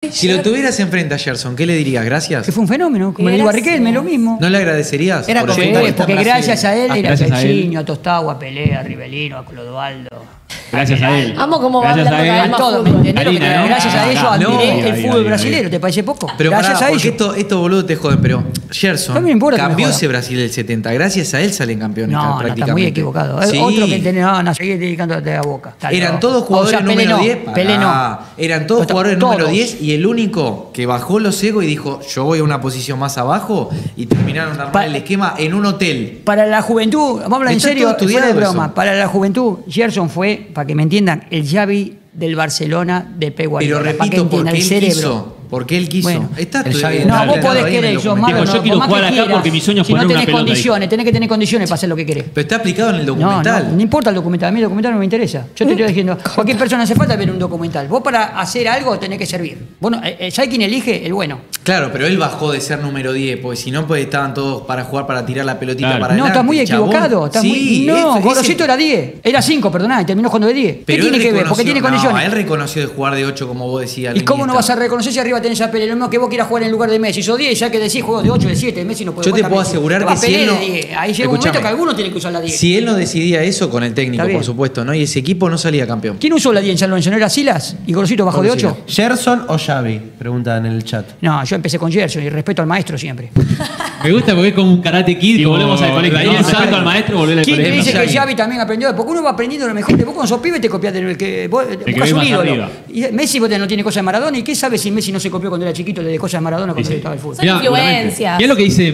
Si lo tuvieras enfrente a Gerson, ¿qué le dirías? ¿Gracias? Que fue un fenómeno. Como le digo a Riquelme, lo mismo. ¿No le agradecerías? Era por como el- Sí, porque gracias a él era a Gracias a él. Pechinho, a Tostado, a Pelé, a Rivelino, a Clodoaldo. Gracias a él. Amo cómo va Gracias hablando a cada él. vez A más todo, ¿me fútbol. entendés? Lo que- Harina, ¿no? Gracias a ellos No, admiré el ahí, fútbol ahí. brasileño. ¿Te parece poco? Pero Gracias pará, a porque ellos. estos boludos te joden, pero Gerson No me importa que me cambió jodan. ese Brasil del 70. Gracias a él salen campeones No, no, prácticamente. está muy equivocado. Sí. Otro que tenés, no, seguir dedicándote a la boca. Está Eran loco. todos jugadores O sea, Pelé número no, 10. Pelé no. Eran todos Todos. jugadores número 10 y el único que bajó los egos y dijo, yo voy a una posición más abajo y terminaron de armar el esquema en un hotel. Para la juventud, vamos a hablar en Está serio, todo fuera de estudiado broma. eso. Para la juventud, Gerson fue, para que me entiendan, el Xavi del Barcelona de Pep Guardiola. Pero para que repito, entiendan porque el él cerebro. quiso. Porque él quiso. Bueno, Está el Xavi- No, vos Claro, podés ahí en el querer, sos documental. malo, Dijo, yo quiero por más jugar que acá quieras, porque mi sueño es si no poner una tenés pelota ahí. condiciones, tenés que tener condiciones para hacer lo que querés. Pero está explicado en el No, documental. no importa el documental, a mí el documental no me interesa. Yo te estoy diciendo, cualquier persona hace falta ver un documental. Vos para hacer algo tenés que servir. Bueno, ¿sabés quién elige? El bueno. Claro, pero él bajó de ser número 10, porque si no, pues estaban todos para jugar, para tirar la pelotita Claro. para No, adelante. estás muy chabón. equivocado. Estás Sí, no, ese- Gorosito era 10. Era 5, perdoná, y terminó jugando de 10. ¿Qué pero tiene él que ver? Porque tiene reconoció- condiciones. No, él reconoció de jugar de 8 como vos decías. ¿Y cómo no vas a reconocer si arriba tenés a Pelé? Lo mismo que vos quieras jugar en lugar de Messi. Sos 10, ya que decís juego de 8, de 7, Messi no puede Yo te jugar. puedo Messi. asegurar Va que si Pelé él no- de 10. Ahí llega un momento Escuchame. que alguno tiene que usar la 10. Si él no decidía eso con el técnico, Está bien. por supuesto, ¿no? Y ese equipo no salía campeón. ¿Quién usó la 10 en San Lorenzo? ¿No era Silas? ¿Y Gorosito bajó de 8? ¿Gerson o Xavi? Preguntan en el chat. No, yo empecé con Gerson y respeto al maestro siempre. Me gusta porque es como un karate kid. Y volvemos al colegio. Daniel Daniel Sáenz. respeto al maestro, volver al ¿Quién te colegio. dice que Xavi. Xavi también aprendió? Porque uno va aprendiendo lo mejor. Vos cuando sos pibe te copias del que vos que buscas ve un más ídolo. arriba. Y Messi vos no tiene cosas de Maradona. ¿Y qué sabe si Messi no se copió cuando era chiquito de cosas de Maradona cuando Sí. estaba el fútbol? Son influencias. Mirá lo que dice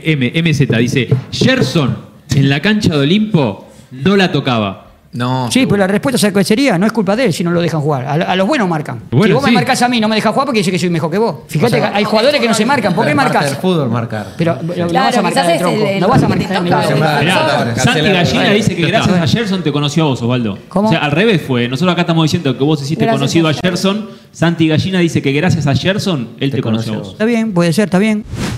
MZ. Dice, Gerson en la cancha de Olimpo no la tocaba. No. Sí, pero la respuesta ¿sabes cuál sería? No es culpa de él si no lo dejan jugar. A los buenos marcan. Bueno, si vos sí. me marcás a mí y no me dejas jugar porque dice que soy mejor que vos. Fíjate que hay jugadores que no se marcan. ¿Por qué Parte marcás? del fútbol marcar. Pero no Claro, vas a marcar quizás el es tronco. el No vas a que te marcar el toca. medio. Mirá, Santi Gallina dice que Ya gracias está. a Gerson te conoció a vos, Osvaldo. ¿Cómo? O sea, al revés fue. Nosotros acá estamos diciendo que vos hiciste Gracias conocido a a Gerson. Santi Gallina dice que gracias a Gerson él te conoció a vos. Está bien, puede ser, está bien.